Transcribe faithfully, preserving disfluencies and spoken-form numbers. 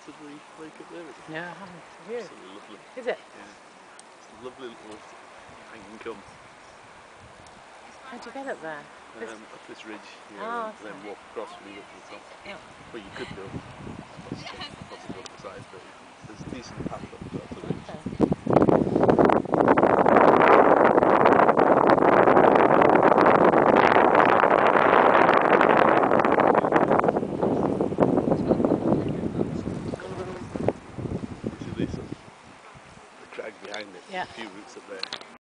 to the lake up there, is it? No, I haven't. Have you? Absolutely lovely. Is it? Yeah. It's a lovely little hanging come. How'd you get up there? This... Um, up this ridge here, oh, and then walk across when you get to the top. Yeah. Well, you could go. Possibly on the side, but there's a decent path up to the ridge. Okay. You see this? The crag behind it. Yeah. A few roots up there.